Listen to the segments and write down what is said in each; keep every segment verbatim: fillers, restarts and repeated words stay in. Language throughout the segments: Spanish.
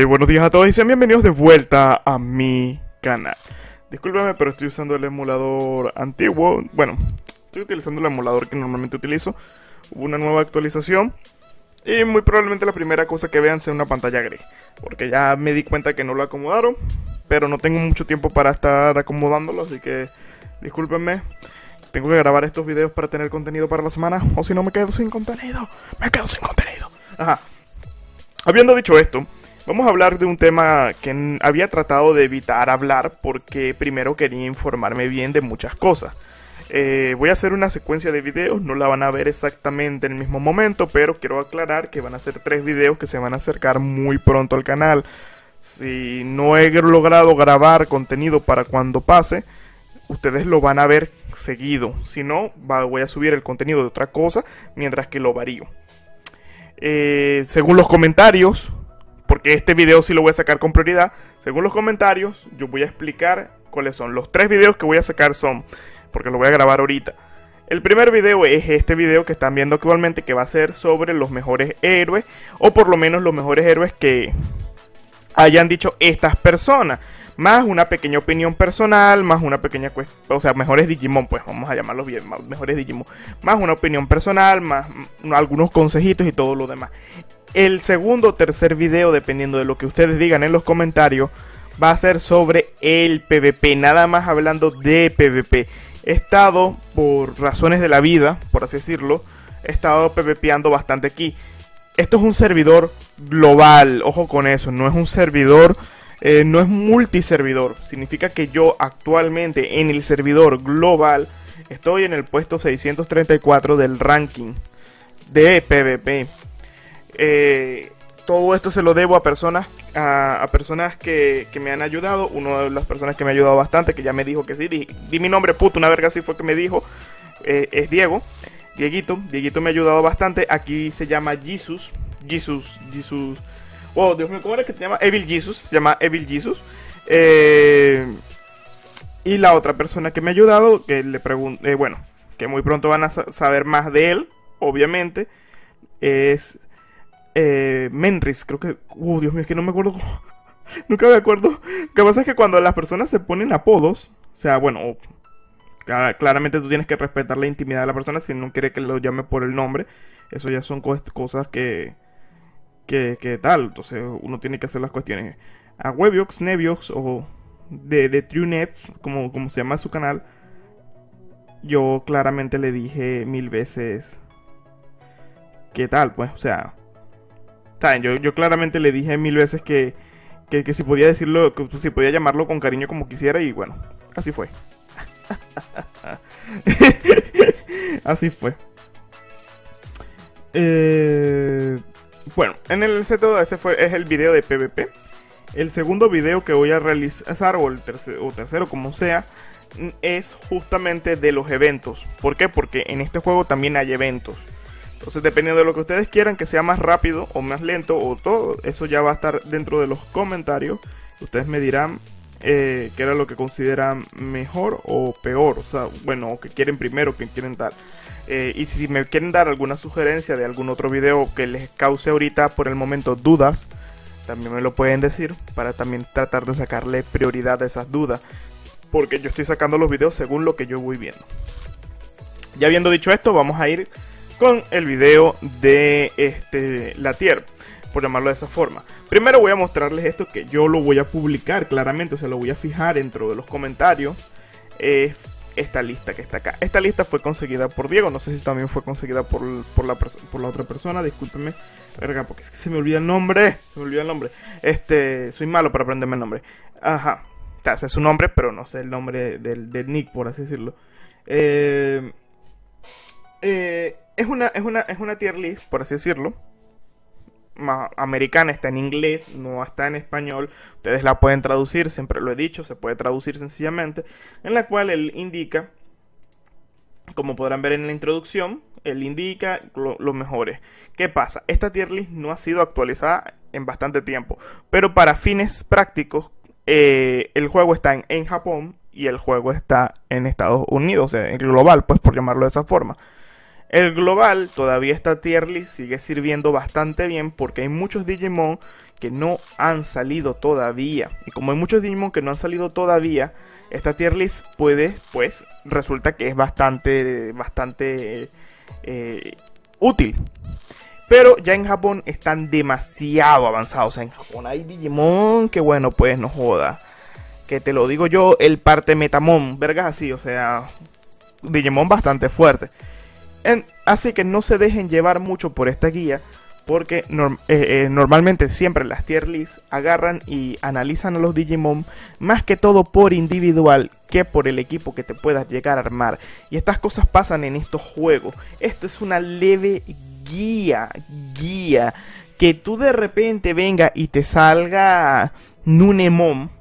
buenos días a todos y sean bienvenidos de vuelta a mi canal. Discúlpeme, pero estoy usando el emulador antiguo. Bueno, estoy utilizando el emulador que normalmente utilizo. Hubo una nueva actualización y muy probablemente la primera cosa que vean sea una pantalla gris, porque ya me di cuenta que no lo acomodaron, pero no tengo mucho tiempo para estar acomodándolo, así que discúlpenme. Tengo que grabar estos videos para tener contenido para la semana, o si no me quedo sin contenido. Me quedo sin contenido. Ajá. Habiendo dicho esto, vamos a hablar de un tema que había tratado de evitar hablar porque primero quería informarme bien de muchas cosas. Eh, voy a hacer una secuencia de videos, no la van a ver exactamente en el mismo momento, pero quiero aclarar que van a ser tres videos que se van a acercar muy pronto al canal. Si no he logrado grabar contenido para cuando pase, ustedes lo van a ver seguido. Si no, va, voy a subir el contenido de otra cosa mientras que lo varío. Eh, según los comentarios, porque este video sí lo voy a sacar con prioridad, según los comentarios yo voy a explicar cuáles son. Los tres videos que voy a sacar son, porque lo voy a grabar ahorita. El primer video es este video que están viendo actualmente, que va a ser sobre los mejores héroes, o por lo menos los mejores héroes que hayan dicho estas personas, más una pequeña opinión personal, más una pequeña cuestión, o sea, mejores Digimon, pues vamos a llamarlos bien, más, mejores Digimon, más una opinión personal, más m, algunos consejitos y todo lo demás. El segundo o tercer video, dependiendo de lo que ustedes digan en los comentarios, va a ser sobre el PvP, nada más hablando de PvP. He estado, por razones de la vida, por así decirlo, he estado PvPeando bastante aquí. Esto es un servidor global, ojo con eso, no es un servidor... Eh, no es multiservidor, significa que yo actualmente en el servidor global estoy en el puesto seiscientos treinta y cuatro del ranking de PvP. Eh, todo esto se lo debo a personas, a, a personas que, que me han ayudado. Una de las personas que me ha ayudado bastante, que ya me dijo que sí, di, di mi nombre, puto, una verga así fue que me dijo, eh, es Diego, Dieguito, Dieguito me ha ayudado bastante. Aquí se llama Jesus, Jesus, Jesus... Wow, Dios mío, ¿cómo era que se llama? Evil Jesus, se llama Evil Jesus. Eh, y la otra persona que me ha ayudado, que le pregunto, eh, bueno, que muy pronto van a sa saber más de él, obviamente, es eh, Menris, creo que... Uh, Dios mío, es que no me acuerdo. Nunca me acuerdo. Lo que pasa es que cuando las personas se ponen apodos, o sea, bueno, clar claramente tú tienes que respetar la intimidad de la persona si no quiere que lo llame por el nombre. Eso ya son co cosas que... Que, que tal, entonces uno tiene que hacer las cuestiones. A Webiox, Nebiox o de, de TrueNet, como, como se llama su canal, yo claramente le dije mil veces qué tal, pues, o sea, ¿saben? Yo, yo claramente le dije mil veces que, que, que si podía decirlo, que si podía llamarlo con cariño como quisiera, y bueno, así fue. Así fue. Eh... Bueno, en el seto ese fue, es el video de PvP. El segundo video que voy a realizar, o el tercero, o tercero como sea, es justamente de los eventos. ¿Por qué? Porque en este juego también hay eventos. Entonces, dependiendo de lo que ustedes quieran, que sea más rápido o más lento o todo, eso ya va a estar dentro de los comentarios. Ustedes me dirán eh, qué era lo que consideran mejor o peor. O sea, bueno, o que quieren primero, que quieren tal. Eh, y si me quieren dar alguna sugerencia de algún otro video que les cause ahorita por el momento dudas, también me lo pueden decir para también tratar de sacarle prioridad a esas dudas, porque yo estoy sacando los videos según lo que yo voy viendo. Ya habiendo dicho esto, vamos a ir con el video de este, la tier, por llamarlo de esa forma. Primero voy a mostrarles esto, que yo lo voy a publicar claramente, o sea, lo voy a fijar dentro de los comentarios. Es esta lista que está acá. Esta lista fue conseguida por Diego. No sé si también fue conseguida por, por, la, por la otra persona. Discúlpenme, verga, porque es que se me olvida el nombre. Se me olvida el nombre. Este, soy malo para aprenderme el nombre. Ajá. O sea, sé su nombre, pero no sé el nombre del, del nick, por así decirlo. Eh, eh, es una, es una, es una tier list, por así decirlo. Más americana, está en inglés, no está en español. Ustedes la pueden traducir, siempre lo he dicho, se puede traducir sencillamente, en la cual él indica, como podrán ver en la introducción, él indica lo, los mejores. ¿Qué pasa? Esta tier list no ha sido actualizada en bastante tiempo, pero para fines prácticos, eh, el juego está en, en Japón y el juego está en Estados Unidos, o sea, en global, pues por llamarlo de esa forma. El global, todavía esta tier list sigue sirviendo bastante bien porque hay muchos Digimon que no han salido todavía. Y como hay muchos Digimon que no han salido todavía, esta tier list puede, pues, resulta que es bastante, bastante eh, útil. Pero ya en Japón están demasiado avanzados. O sea, en Japón hay Digimon que, bueno, pues no joda. Que te lo digo yo, el parte Metamon, vergas así, o sea, Digimon bastante fuerte. En, así que no se dejen llevar mucho por esta guía, porque norm, eh, eh, normalmente siempre las tier lists agarran y analizan a los Digimon más que todo por individual que por el equipo que te puedas llegar a armar. Y estas cosas pasan en estos juegos. Esto es una leve guía, guía, que tú de repente venga y te salga Nunemon.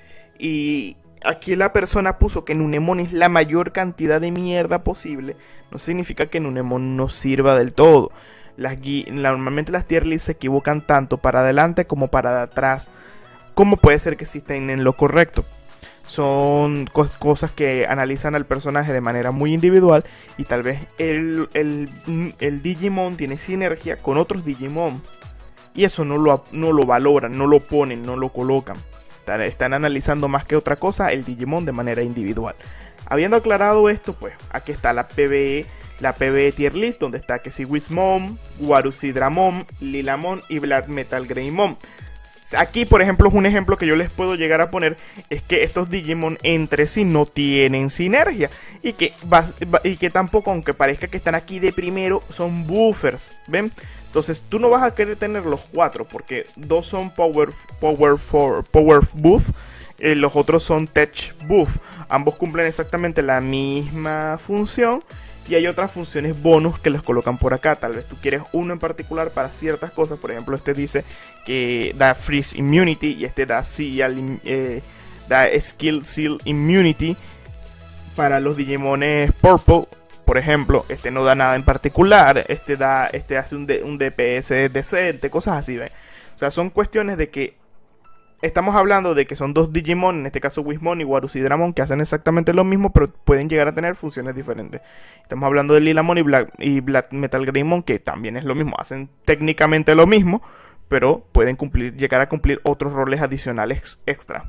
Y aquí la persona puso que Nunemon es la mayor cantidad de mierda posible. No significa que Nunemon no sirva del todo. Las normalmente las tier lists se equivocan tanto para adelante como para atrás. ¿Cómo puede ser que sí estén en lo correcto? Son co cosas que analizan al personaje de manera muy individual. Y tal vez el, el, el Digimon tiene sinergia con otros Digimon. Y eso no lo, no lo valoran, no lo ponen, no lo colocan. Están, están analizando más que otra cosa el Digimon de manera individual. Habiendo aclarado esto, pues aquí está la P B E, la P B E Tier List, donde está que si Wizmon, Warusidramon, Lilamon y Black Metal Greymon. Aquí, por ejemplo, es un ejemplo que yo les puedo llegar a poner, es que estos Digimon entre sí no tienen sinergia. Y que, y que tampoco, aunque parezca que están aquí de primero, son buffers, ¿ven? Entonces tú no vas a querer tener los cuatro, porque dos son Power, power, for, power Buff, eh, los otros son Tech Buff. Ambos cumplen exactamente la misma función. Y hay otras funciones bonus que los colocan por acá. Tal vez tú quieres uno en particular para ciertas cosas. Por ejemplo, este dice que da Freeze Immunity. Y este da, seal, eh, da Skill Seal Immunity para los Digimones Purple. Por ejemplo, este no da nada en particular. Este da, este hace un, D, un D P S decente. Cosas así, ¿ven? O sea, son cuestiones de que estamos hablando de que son dos Digimon, en este caso Wizmon y Warusidramon, que hacen exactamente lo mismo, pero pueden llegar a tener funciones diferentes. Estamos hablando de Lilamon y Black, y Black Metal Greymon, que también es lo mismo, hacen técnicamente lo mismo, pero pueden cumplir, llegar a cumplir otros roles adicionales extra.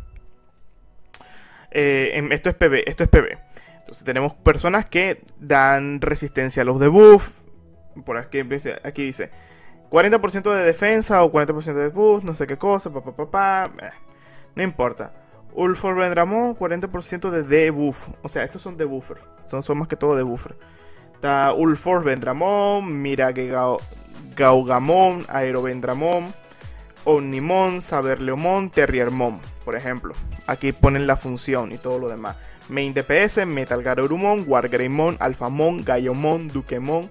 Eh, esto es P B, esto es P B. Entonces tenemos personas que dan resistencia a los debuff. Por aquí, aquí dice cuarenta por ciento de defensa o cuarenta por ciento de buff, no sé qué cosa, pa, pa, pa, pa. Eh, no importa. Ulfor Vendramon, cuarenta por ciento de debuff. O sea, estos son debuffer. Son, son más que todo debuffer. Está Ulfor Vendramon, Mirage Gao, Gaugamon, Aerovendramon, Omnimon, Saberleomon, Terriermon, por ejemplo. Aquí ponen la función y todo lo demás. Main D P S, Metal Garurumon, Wargreymon, Alphamon, Gaiomon, Dukemon,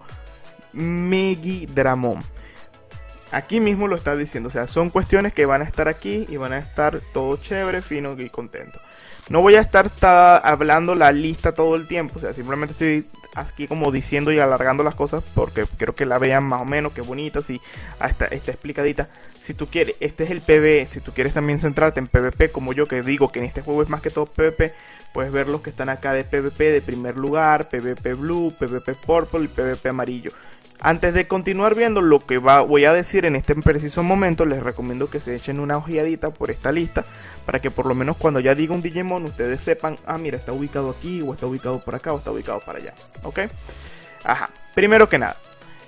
Megidramon. Aquí mismo lo está diciendo, o sea, son cuestiones que van a estar aquí y van a estar todo chévere, fino y contento. No voy a estar hablando la lista todo el tiempo, o sea, simplemente estoy aquí como diciendo y alargando las cosas porque quiero que la vean más o menos, que bonita, así, hasta está explicadita. Si tú quieres, este es el P V E, si tú quieres también centrarte en P V P como yo, que digo que en este juego es más que todo P V P, puedes ver los que están acá de P V P de primer lugar, P V P Blue, P V P Purple y P V P Amarillo. Antes de continuar viendo lo que va, voy a decir en este preciso momento, les recomiendo que se echen una ojeadita por esta lista, para que por lo menos cuando ya diga un Digimon, ustedes sepan, ah mira, está ubicado aquí, o está ubicado por acá, o está ubicado para allá, ¿ok? Ajá, primero que nada,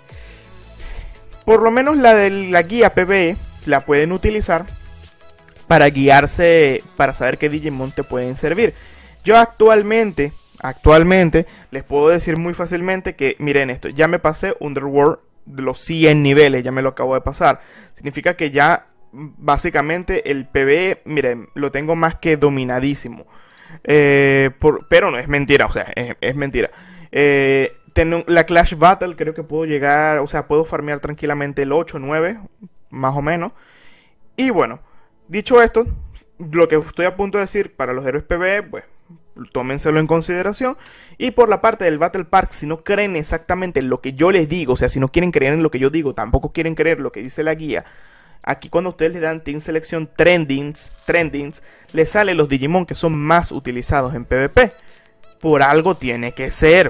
por lo menos la de la guía P B E, la pueden utilizar para guiarse, para saber qué Digimon te pueden servir. Yo actualmente... Actualmente les puedo decir muy fácilmente que, miren esto, ya me pasé Underworld de los cien niveles, ya me lo acabo de pasar. Significa que ya básicamente el P B E, miren, lo tengo más que dominadísimo. Eh, por, pero no es mentira, o sea, es, es mentira. Eh, tengo la Clash Battle, creo que puedo llegar, o sea, puedo farmear tranquilamente el ocho, nueve, más o menos. Y bueno, dicho esto, lo que estoy a punto de decir para los héroes P B E, pues tómenselo en consideración. Y por la parte del Battle Park, si no creen exactamente en lo que yo les digo, o sea, si no quieren creer en lo que yo digo, tampoco quieren creer lo que dice la guía, aquí cuando ustedes le dan Team Selección Trendings, Trendings, les salen los Digimon que son más utilizados en P V P. Por algo tiene que ser.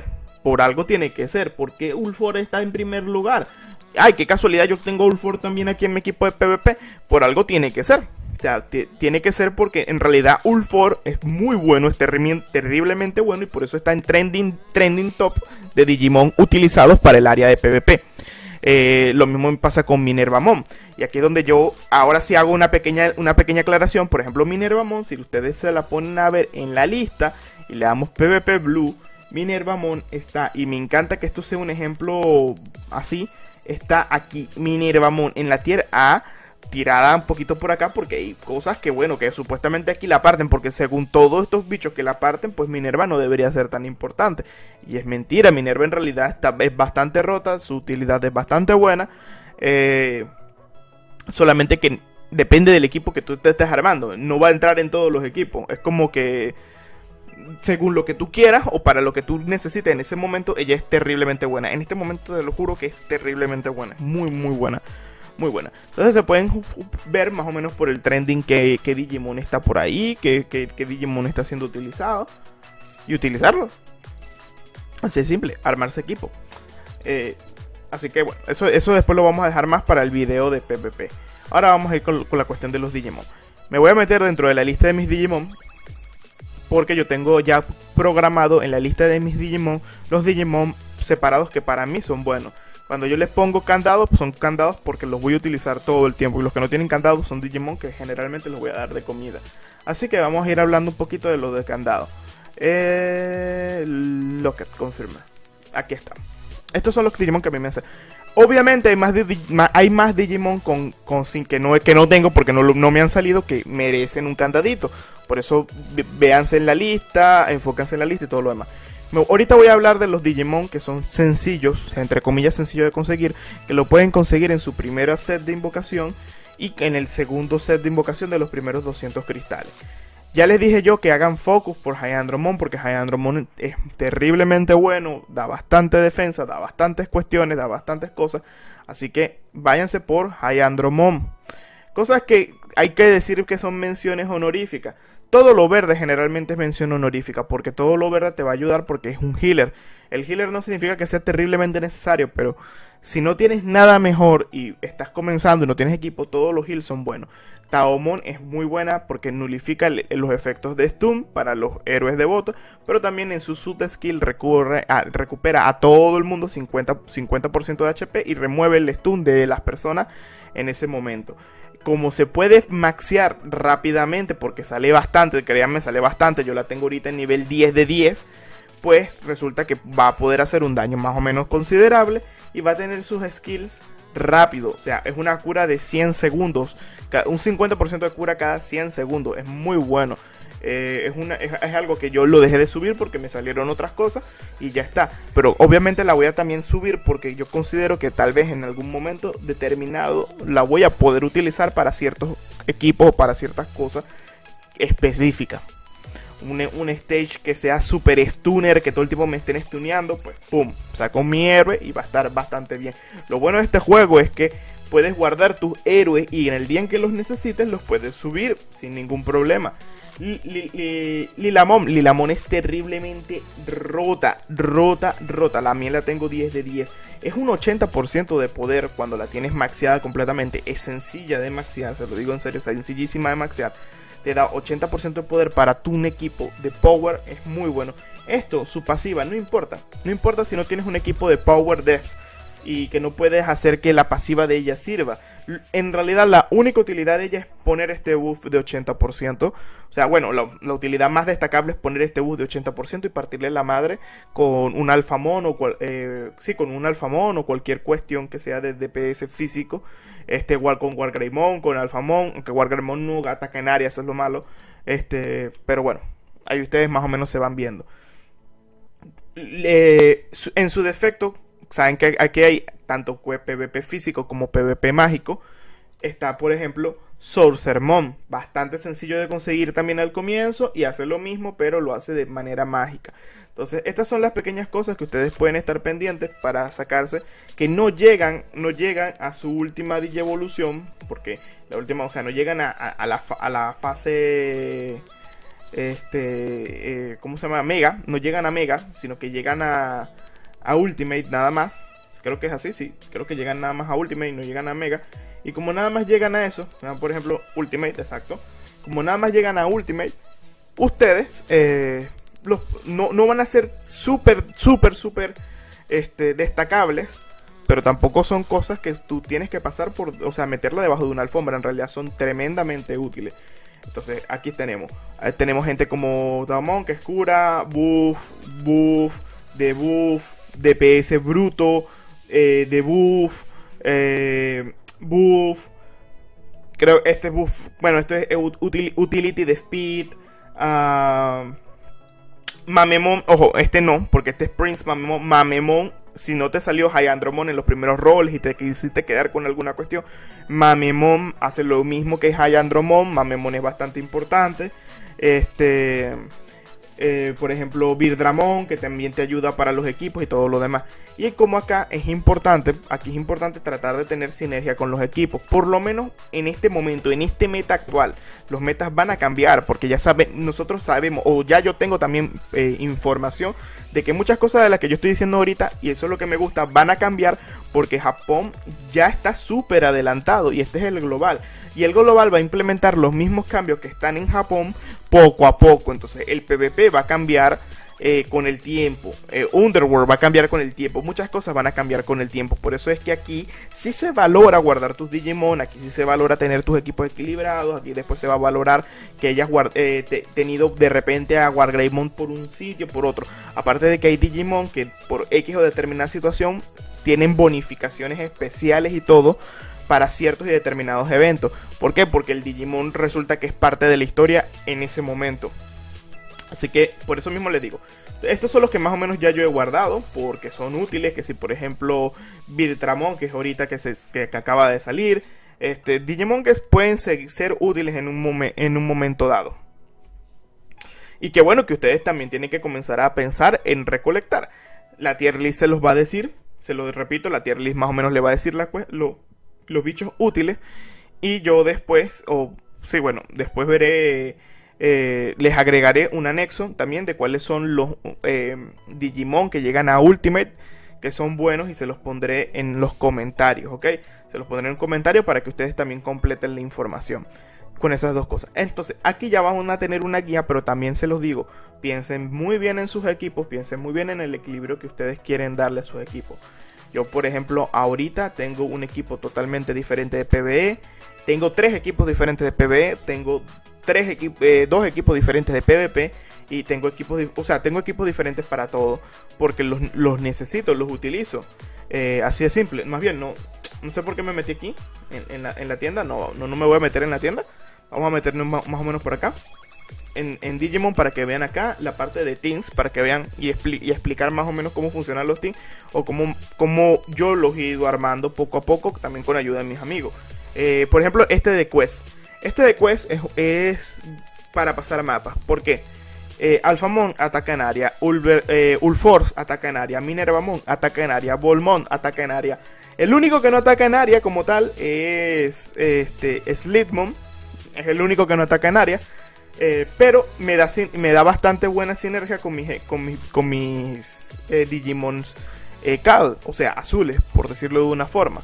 por algo tiene que ser. ¿Por qué Ulfor está en primer lugar? Ay, qué casualidad, yo tengo Ulfor también aquí en mi equipo de PvP. Por algo tiene que ser. O sea, tiene que ser porque en realidad Ulfor es muy bueno, es terri terriblemente bueno y por eso está en trending, trending top de Digimon utilizados para el área de PvP. Eh, lo mismo pasa con Minervamon. Y aquí es donde yo ahora sí hago una pequeña, una pequeña aclaración. Por ejemplo, Minervamon, si ustedes se la ponen a ver en la lista y le damos PvP Blue, Minervamon está, y me encanta que esto sea un ejemplo así, está aquí Minervamon en la tier A, tirada un poquito por acá porque hay cosas que bueno, que supuestamente aquí la parten, porque según todos estos bichos que la parten, pues Minerva no debería ser tan importante. Y es mentira, Minerva en realidad está, es bastante rota, su utilidad es bastante buena, eh, solamente que depende del equipo que tú te estés armando, no va a entrar en todos los equipos, es como que según lo que tú quieras o para lo que tú necesites en ese momento, ella es terriblemente buena. En este momento te lo juro que es terriblemente buena, muy muy buena. Muy buena. Entonces se pueden ver más o menos por el trending que, que Digimon está por ahí, que, que, que Digimon está siendo utilizado y utilizarlo. Así es simple, armarse equipo. Eh, así que bueno, eso, eso después lo vamos a dejar más para el video de PvP. Ahora vamos a ir con, con la cuestión de los Digimon. Me voy a meter dentro de la lista de mis Digimon, porque yo tengo ya programado en la lista de mis Digimon los Digimon separados que para mí son buenos. Cuando yo les pongo candados, pues son candados porque los voy a utilizar todo el tiempo. Y los que no tienen candados son Digimon que generalmente los voy a dar de comida. Así que vamos a ir hablando un poquito de los de candado. Eh, Locket, confirma. Aquí está. Estos son los Digimon que a mí me hacen. Obviamente hay más, de, hay más Digimon con, con sin que no, que no tengo porque no, no me han salido que merecen un candadito. Por eso véanse en la lista, enfóquense en la lista y todo lo demás. Ahorita voy a hablar de los Digimon que son sencillos, o sea, entre comillas sencillos de conseguir, que lo pueden conseguir en su primera set de invocación y en el segundo set de invocación de los primeros doscientos cristales. Ya les dije yo que hagan focus por Hyandromon, porque Hyandromon es terriblemente bueno, da bastante defensa, da bastantes cuestiones, da bastantes cosas, así que váyanse por Hyandromon. Cosas que hay que decir que son menciones honoríficas. Todo lo verde generalmente es mención honorífica, porque todo lo verde te va a ayudar porque es un healer. El healer no significa que sea terriblemente necesario, pero si no tienes nada mejor y estás comenzando y no tienes equipo, todos los heals son buenos. Taomon es muy buena porque nulifica los efectos de stun para los héroes devotos, pero también en su sub skill recurre a, recupera a todo el mundo cincuenta por ciento de H P y remueve el stun de las personas en ese momento. Como se puede maxear rápidamente, porque sale bastante, créanme, sale bastante, yo la tengo ahorita en nivel diez de diez, pues resulta que va a poder hacer un daño más o menos considerable y va a tener sus skills rápido, o sea, es una cura de cien segundos, un cincuenta por ciento de cura cada cien segundos, es muy bueno. Eh, es, una, es, es algo que yo lo dejé de subir porque me salieron otras cosas y ya está. Pero obviamente la voy a también subir porque yo considero que tal vez en algún momento determinado la voy a poder utilizar para ciertos equipos o para ciertas cosas específicas. Un, un stage que sea super stunner, que todo el tiempo me estén stuneando, pues pum, saco mi héroe y va a estar bastante bien. Lo bueno de este juego es que puedes guardar tus héroes y en el día en que los necesites los puedes subir sin ningún problema. Lilamon, Lilamon es terriblemente rota, rota, rota. La mía la tengo diez de diez. Es un ochenta por ciento de poder cuando la tienes maxeada completamente. Es sencilla de maxear, se lo digo en serio, es sencillísima de maxear. Te da ochenta por ciento de poder para tu un equipo de power, es muy bueno. Esto, su pasiva, no importa. No importa si no tienes un equipo de power def y que no puedes hacer que la pasiva de ella sirva. En realidad la única utilidad de ella es poner este buff de ochenta por ciento. O sea, bueno, la, la utilidad más destacable es poner este buff de ochenta por ciento y partirle la madre con un alfamon o cual, eh, sí, con un alfamon o cualquier cuestión que sea de D P S físico. Este igual con Wargreymon, con alfamon, aunque Wargreymon no ataca en área, eso es lo malo. Este, pero bueno, ahí ustedes más o menos se van viendo. Le, en su defecto, saben que aquí hay tanto PvP físico como PvP mágico. Está, por ejemplo, Sorcermon, bastante sencillo de conseguir también al comienzo y hace lo mismo, pero lo hace de manera mágica. Entonces, estas son las pequeñas cosas que ustedes pueden estar pendientes para sacarse, que no llegan, no llegan a su última digievolución, porque la última, o sea, no llegan a, a, a, la, a la fase, este, eh, ¿cómo se llama? Mega, no llegan a Mega, sino que llegan a a Ultimate nada más. Creo que es así, sí. Creo que llegan nada más a Ultimate, no llegan a Mega. Y como nada más llegan a eso, por ejemplo, Ultimate, exacto. Como nada más llegan a Ultimate, ustedes eh, los, no, no van a ser súper, súper, súper este, destacables. Pero tampoco son cosas que tú tienes que pasar por, o sea, meterla debajo de una alfombra. En realidad son tremendamente útiles. Entonces aquí tenemos, eh, tenemos gente como Damon, que es cura, buff, buff, debuff, D P S bruto, eh, debuff, eh, buff. Creo este es buff, bueno, esto es util, utility de speed. Uh, Mamemon, ojo, este no, porque este es Prince Mamemon. Mamemon, si no te salió High Andromon en los primeros roles y te quisiste quedar con alguna cuestión, Mamemon hace lo mismo que High Andromon. Mamemon es bastante importante. Este, eh, por ejemplo, Birdramon, que también te ayuda para los equipos y todo lo demás. Y como acá es importante, aquí es importante tratar de tener sinergia con los equipos. Por lo menos en este momento, en este meta actual, los metas van a cambiar, porque ya saben, nosotros sabemos, o ya yo tengo también eh, información de que muchas cosas de las que yo estoy diciendo ahorita, y eso es lo que me gusta, van a cambiar, porque Japón ya está súper adelantado, y este es el global. Y el global va a implementar los mismos cambios que están en Japón poco a poco. Entonces el PvP va a cambiar eh, con el tiempo. eh, Underworld va a cambiar con el tiempo. Muchas cosas van a cambiar con el tiempo. Por eso es que aquí sí se valora guardar tus Digimon. Aquí sí se valora tener tus equipos equilibrados. Aquí después se va a valorar que hayas eh, te tenido de repente a Wargreymon por un sitio, por otro. Aparte de que hay Digimon que por X o determinada situación tienen bonificaciones especiales y todo para ciertos y determinados eventos. ¿Por qué? Porque el Digimon resulta que es parte de la historia en ese momento. Así que por eso mismo les digo, estos son los que más o menos ya yo he guardado, porque son útiles. Que si por ejemplo Birtramon, que es ahorita que, se, que, que acaba de salir, este, Digimon que pueden ser, ser útiles en un, momen, en un momento dado. Y que bueno, que ustedes también tienen que comenzar a pensar en recolectar. La tier list se los va a decir, se lo repito, la tier list más o menos le va a decir la, lo, los bichos útiles. Y yo después, o sí, bueno, después veré, eh, les agregaré un anexo también de cuáles son los eh, Digimon que llegan a Ultimate, que son buenos, y se los pondré en los comentarios, ¿ok? Se los pondré en un comentario para que ustedes también completen la información con esas dos cosas. Entonces, aquí ya van a tener una guía, pero también se los digo, piensen muy bien en sus equipos, piensen muy bien en el equilibrio que ustedes quieren darle a sus equipos. Yo, por ejemplo, ahorita tengo un equipo totalmente diferente de PvE. Tengo tres equipos diferentes de PvE. Tengo tres equi eh, dos equipos diferentes de PvP. Y tengo equipos, o sea, tengo equipos diferentes para todo. Porque los, los necesito, los utilizo. Eh, así de simple. Más bien, no, no sé por qué me metí aquí en, en, la, en la tienda. No, no, no me voy a meter en la tienda. Vamos a meternos más, más o menos por acá. En, en Digimon, para que vean acá la parte de teams, para que vean y, expli y explicar más o menos cómo funcionan los teams, o cómo, cómo yo los he ido armando poco a poco, también con ayuda de mis amigos. Eh, por ejemplo, este de Quest. Este de Quest es, es para pasar mapas. ¿Por qué? Eh, Alphamon ataca en área, Ulver, eh, Ulforce ataca en área, Minervamon ataca en área, Volmon ataca en área. El único que no ataca en área como tal es este, Slitmon. Es el único que no ataca en área. Eh, pero me da, me da bastante buena sinergia con mis, con mis, con mis eh, Digimons eh, C A D, o sea, azules, por decirlo de una forma.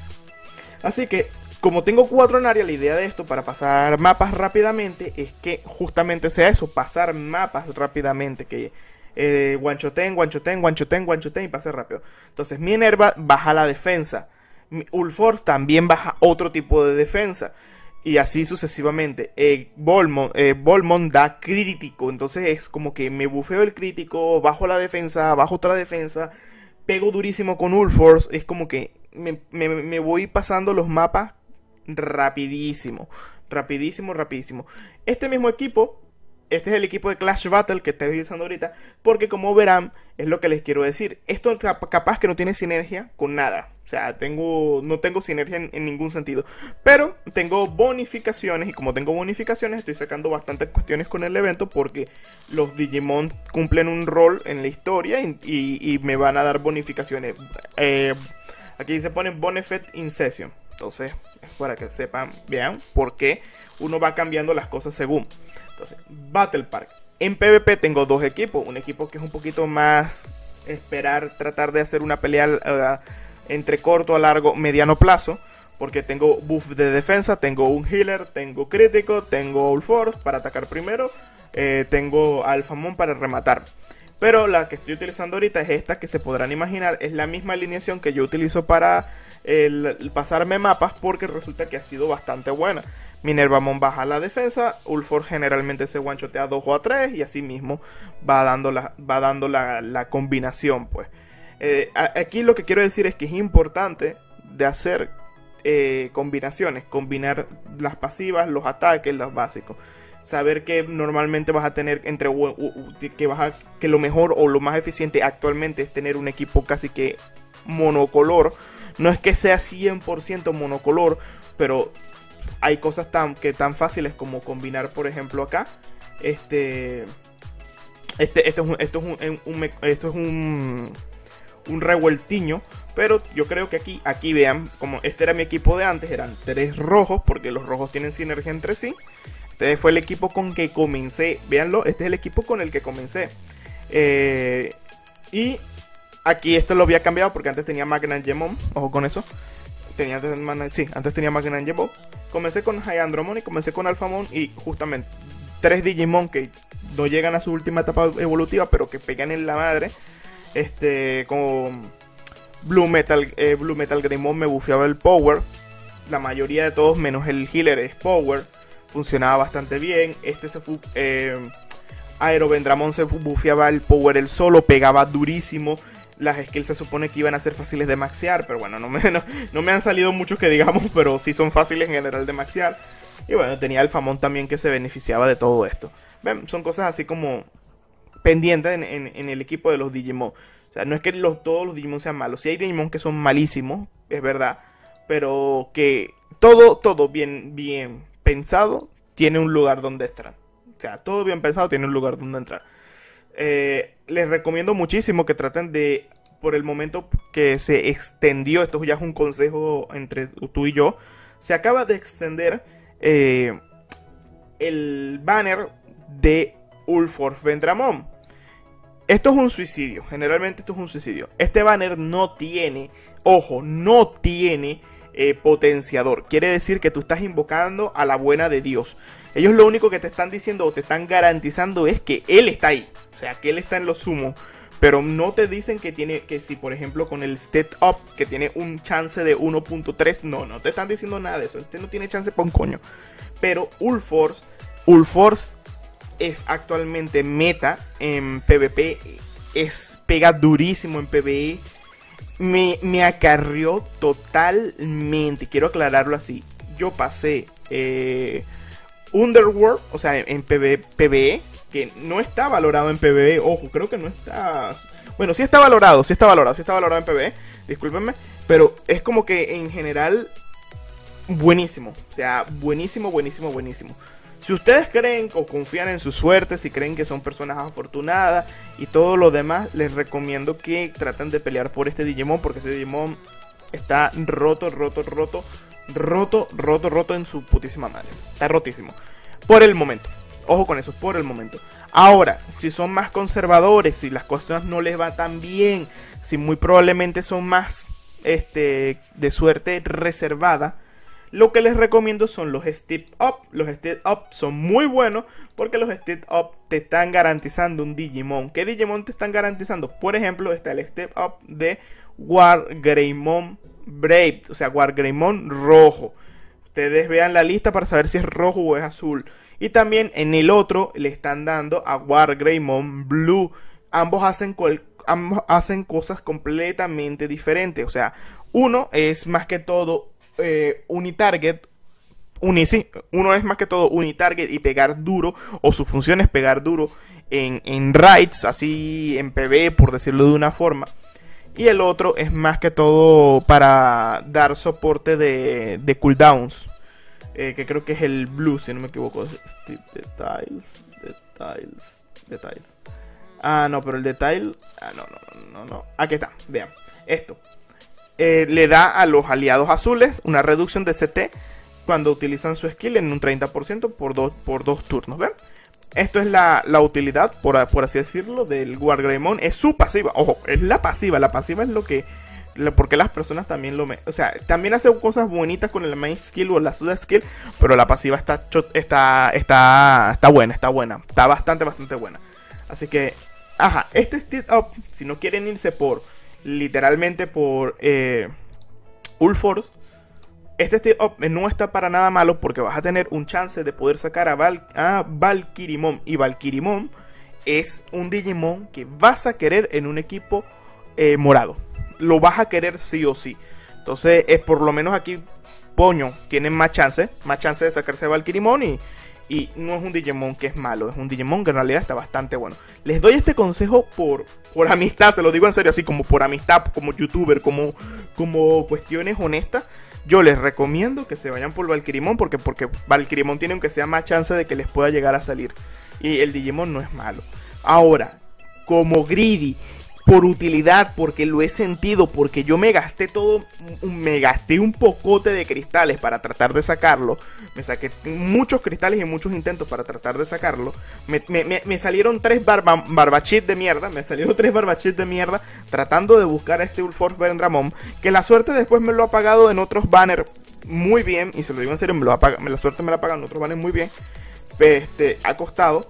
Así que, como tengo cuatro en área, la idea de esto para pasar mapas rápidamente es que justamente sea eso, pasar mapas rápidamente, que eh, guanchoten, guanchoten, guanchoten, guanchoten y pase rápido. Entonces Minerva baja la defensa, Ulforce también baja otro tipo de defensa. Y así sucesivamente. Eh, Volmon, eh, Volmon da crítico. Entonces es como que me bufeo el crítico, bajo la defensa, bajo otra defensa, pego durísimo con Ulforce. Es como que me, me, me voy pasando los mapas rapidísimo. Rapidísimo, rapidísimo. Este mismo equipo, este es el equipo de Clash Battle que estoy usando ahorita. Porque como verán, es lo que les quiero decir. Esto capaz que no tiene sinergia con nada. O sea, tengo, no tengo sinergia en, en ningún sentido. Pero tengo bonificaciones. Y como tengo bonificaciones, estoy sacando bastantes cuestiones con el evento. Porque los Digimon cumplen un rol en la historia. Y, y, y me van a dar bonificaciones. Eh, aquí se pone Bonefet in Session. Entonces, es para que sepan, vean por qué uno va cambiando las cosas según. Entonces, Battle Park. En PvP tengo dos equipos. Un equipo que es un poquito más esperar, tratar de hacer una pelea uh, entre corto a largo, mediano plazo. Porque tengo buff de defensa, tengo un healer, tengo crítico, tengo All Force para atacar primero. Eh, tengo Alphamon para rematar. Pero la que estoy utilizando ahorita es esta, que se podrán imaginar. Es la misma alineación que yo utilizo para el, el pasarme mapas, porque resulta que ha sido bastante buena. Minervamon baja la defensa, Ulfor generalmente se one-shotea a dos o a tres, y así mismo va dando la, va dando la, la combinación, pues. Eh, aquí lo que quiero decir es que es importante de hacer eh, combinaciones, combinar las pasivas, los ataques, los básicos. Saber que normalmente vas a tener entre que vas a, que lo mejor o lo más eficiente actualmente es tener un equipo casi que monocolor. No es que sea cien por ciento monocolor, pero hay cosas tan que tan fáciles como combinar, por ejemplo, acá este este esto es un, esto es un, un esto es un un revueltiño, pero yo creo que aquí aquí vean como este era mi equipo de antes, eran tres rojos porque los rojos tienen sinergia entre sí. Este fue el equipo con que comencé. Véanlo, este es el equipo con el que comencé. Eh, y aquí esto lo había cambiado porque antes tenía Magnangemon. Ojo con eso. Tenía antes, sí, antes tenía Magnangemon. Comencé con Hyandromon y comencé con Alphamon. Y justamente tres Digimon que no llegan a su última etapa evolutiva, pero que pegan en la madre. Este, con Blue Metal, eh, Blue Metal Greymon me bufeaba el Power. La mayoría de todos, menos el Healer, es Power. Funcionaba bastante bien. Este se fue. Eh, Aero Vendramon se bufeaba el Power el solo. Pegaba durísimo. Las skills se supone que iban a ser fáciles de maxear. Pero bueno, no me, no, no me han salido muchos que digamos. Pero sí son fáciles en general de maxear. Y bueno, tenía Alphamon también que se beneficiaba de todo esto. Ven, son cosas así como pendientes en, en, en el equipo de los Digimon. O sea, no es que los, todos los Digimon sean malos. Sí hay Digimon que son malísimos, es verdad. Pero que todo, todo bien, bien pensado, tiene un lugar donde entrar. O sea, todo bien pensado tiene un lugar donde entrar. Eh, les recomiendo muchísimo que traten de, por el momento que se extendió, esto ya es un consejo entre tú y yo, se acaba de extender eh, el banner de Ulforce Vendramon. Esto es un suicidio, generalmente esto es un suicidio. Este banner no tiene, ojo, no tiene Eh, potenciador. Quiere decir que tú estás invocando a la buena de Dios. Ellos lo único que te están diciendo o te están garantizando es que Él está ahí. O sea, que Él está en lo sumo. Pero no te dicen que tiene, que si por ejemplo con el Step Up, que tiene un chance de uno punto tres. No, no te están diciendo nada de eso. Este no tiene chance por un coño. Pero Ulforce, Ulforce es actualmente meta en PvP. Es, pega durísimo en PvE. Me, me acarrió totalmente. Quiero aclararlo así. Yo pasé eh, Underworld, o sea, en PvE, que no está valorado en PvE. Ojo, creo que no está. Bueno, sí está valorado, sí está valorado, sí está valorado en PvE. Discúlpenme. Pero es como que en general buenísimo. O sea, buenísimo, buenísimo, buenísimo. Si ustedes creen o confían en su suerte, si creen que son personas afortunadas y todo lo demás, les recomiendo que traten de pelear por este Digimon, porque este Digimon está roto, roto, roto, roto, roto, roto en su putísima madre. Está rotísimo. Por el momento. Ojo con eso, por el momento. Ahora, si son más conservadores, si las cosas no les va tan bien, si muy probablemente son más este, de suerte reservada, lo que les recomiendo son los Step Up. Los Step Up son muy buenos porque los Step Up te están garantizando un Digimon. ¿Qué Digimon te están garantizando? Por ejemplo, está el Step Up de Wargreymon Brave, o sea, Wargreymon rojo. Ustedes vean la lista para saber si es rojo o es azul. Y también en el otro le están dando a Wargreymon Blue. Ambos hacen, ambos hacen cosas completamente diferentes. O sea, uno es más que todo Eh, unitarget, uni, sí, uno es más que todo unitarget y pegar duro, o su función es pegar duro en, en raids, así en PvE, por decirlo de una forma. Y el otro es más que todo para dar soporte de, de cooldowns, eh, que creo que es el blue, si no me equivoco. Details, details, details. Ah, no, pero el detail. Ah, no, no, no, no. Aquí está, vean. Esto. Eh, le da a los aliados azules una reducción de C T cuando utilizan su skill en un treinta por ciento por dos, por dos turnos, ¿ven? esto es la, la utilidad, por, por así decirlo, del Wargreymon. Es su pasiva, ojo, es la pasiva. La pasiva es lo que... Porque las personas también lo... Me, o sea, también hace cosas bonitas con el main skill o la sub skill, pero la pasiva está, está, está, está buena, está buena. Está bastante, bastante buena. Así que, ajá, este Steed Up, si no quieren irse por, literalmente por eh, Ulforce, este Steed Up no está para nada malo porque vas a tener un chance de poder sacar a, Val, a Valkyrimon. Y Valkyrimon es un Digimon que vas a querer en un equipo eh, morado. Lo vas a querer sí o sí. Entonces, es por lo menos aquí, Poño tienen más chance, más chance de sacarse a Valkyrimon y, y no es un Digimon que es malo, es un Digimon que en realidad está bastante bueno. Les doy este consejo por, por amistad, se lo digo en serio, así como por amistad, como youtuber, como, como cuestiones honestas. Yo les recomiendo que se vayan por Valkyrimon porque, porque Valkyrimon tiene aunque sea más chance de que les pueda llegar a salir. Y el Digimon no es malo. Ahora, como greedy, por utilidad, porque lo he sentido, porque yo me gasté todo, me gasté un pocote de cristales para tratar de sacarlo, me saqué muchos cristales y muchos intentos para tratar de sacarlo, me, me, me, me salieron tres barba, barbachit de mierda, me salieron tres barbachit de mierda, tratando de buscar a este Ulforce Vendramon, que la suerte después me lo ha pagado en otros banners muy bien, y se lo digo en serio, me lo ha pagado, la suerte me la ha pagado en otros banners muy bien, este, ha costado,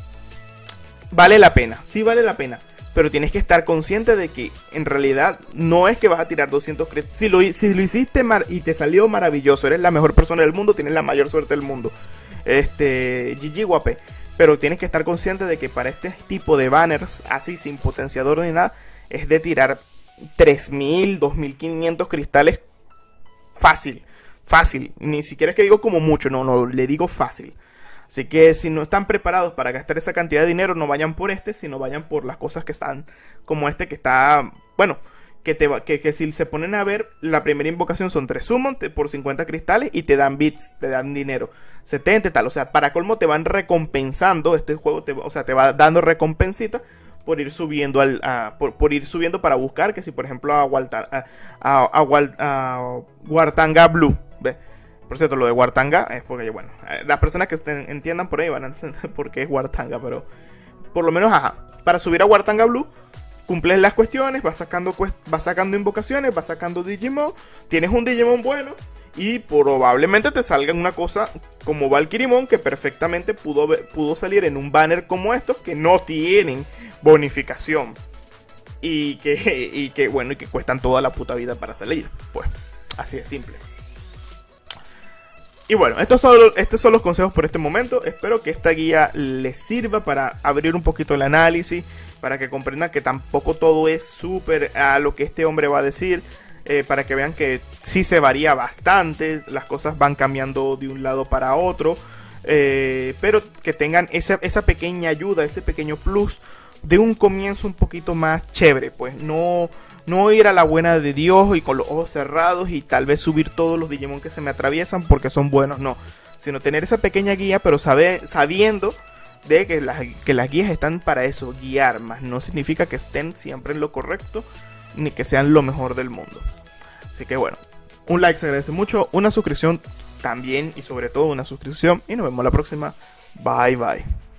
vale la pena, sí vale la pena. Pero tienes que estar consciente de que en realidad no es que vas a tirar doscientos cristales. Si lo, si lo hiciste mar y te salió maravilloso, eres la mejor persona del mundo, tienes la mayor suerte del mundo. Este, G G guape. Pero tienes que estar consciente de que para este tipo de banners, así sin potenciador ni nada, es de tirar tres mil, dos mil quinientos cristales fácil. Fácil. Ni siquiera es que digo como mucho, no, no, le digo fácil. Así que si no están preparados para gastar esa cantidad de dinero, no vayan por este, sino vayan por las cosas que están como este que está, bueno, que, te va, que, que si se ponen a ver, la primera invocación son tres summon por cincuenta cristales y te dan bits, te dan dinero, setenta tal, o sea, para colmo te van recompensando, este juego, te, o sea, te va dando recompensita por ir subiendo al, a, por, por ir subiendo para buscar, que si por ejemplo a, Walta, a, a, a, a, a Wartanga Blue, ¿ves? Por cierto, lo de Wartanga es porque, bueno, las personas que estén, entiendan por ahí van a entender por qué es Wartanga, pero por lo menos, ajá, para subir a Wartanga Blue, cumples las cuestiones, vas sacando, vas sacando invocaciones, vas sacando Digimon, tienes un Digimon bueno y probablemente te salga una cosa como Valkyrimon que perfectamente pudo, pudo salir en un banner como estos que no tienen bonificación y que, y que, bueno, y que cuestan toda la puta vida para salir, pues, así de simple. Y bueno, estos son, estos son los consejos por este momento. Espero que esta guía les sirva para abrir un poquito el análisis, para que comprendan que tampoco todo es súper a lo que este hombre va a decir, eh, para que vean que sí se varía bastante, las cosas van cambiando de un lado para otro, eh, pero que tengan esa, esa pequeña ayuda, ese pequeño plus de un comienzo un poquito más chévere, pues no... No ir a la buena de Dios y con los ojos cerrados y tal vez subir todos los Digimon que se me atraviesan porque son buenos, no. Sino tener esa pequeña guía, pero saber, sabiendo de que las, que las guías están para eso, guiar. Más no significa que estén siempre en lo correcto, ni que sean lo mejor del mundo. Así que bueno, un like se agradece mucho, una suscripción también y sobre todo una suscripción. Y nos vemos la próxima. Bye bye.